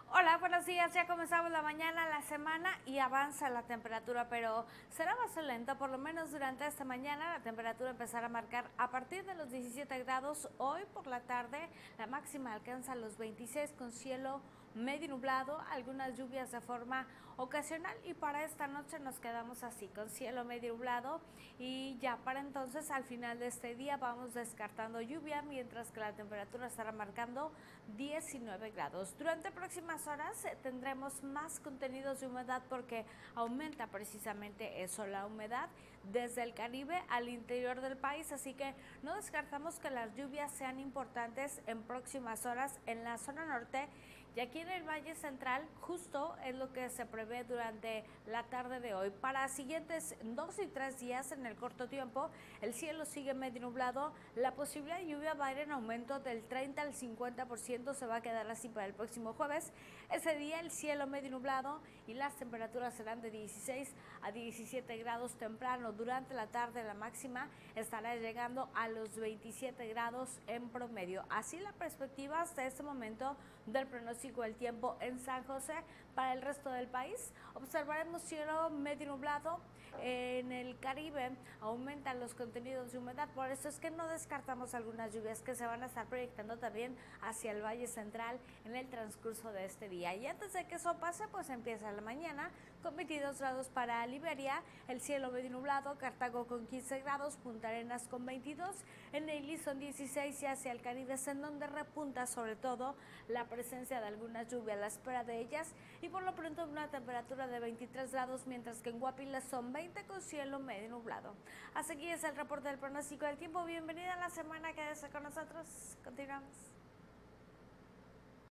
Hola, buenos días. Ya comenzamos la mañana, la semana y avanza la temperatura, pero será más lento, por lo menos durante esta mañana. La temperatura empezará a marcar a partir de los 17 grados. Hoy por la tarde la máxima alcanza los 26 con cielo medio nublado, algunas lluvias de forma ocasional y para esta noche nos quedamos así, con cielo medio nublado y ya para entonces al final de este día vamos descartando lluvia, mientras que la temperatura estará marcando 19 grados. Durante próximas horas tendremos más contenidos de humedad porque aumenta precisamente eso, la humedad desde el Caribe al interior del país, así que no descartamos que las lluvias sean importantes en próximas horas en la zona norte y aquí en el Valle Central. Justo es lo que se prevé durante la tarde de hoy. Para siguientes 2 y 3 días en el corto tiempo, el cielo sigue medio nublado, la posibilidad de lluvia va a ir en aumento del 30 al 50%, se va a quedar así para el próximo jueves. Ese día el cielo medio nublado y las temperaturas serán de 16 a 17 grados temprano. Durante la tarde la máxima estará llegando a los 27 grados en promedio. Así la perspectiva hasta este momento del pronóstico del tiempo en San José. Para el resto del país observaremos cielo medio nublado. En el Caribe aumentan los contenidos de humedad, por eso es que no descartamos algunas lluvias que se van a estar proyectando también hacia el Valle Central en el transcurso de este día. Y antes de que eso pase, pues empieza la mañana con 22 grados para Liberia, el cielo medio nublado, Cartago con 15 grados, Punta Arenas con 22, en Neily son 16 y hacia el Caribe es en donde repunta sobre todo la presencia de algunas lluvias, la espera de ellas, y por lo pronto una temperatura de 23 grados, mientras que en Guapiles son 20 con cielo medio nublado. Hasta aquí es el reporte del pronóstico del tiempo. Bienvenida a la semana, quédese con nosotros. Continuamos.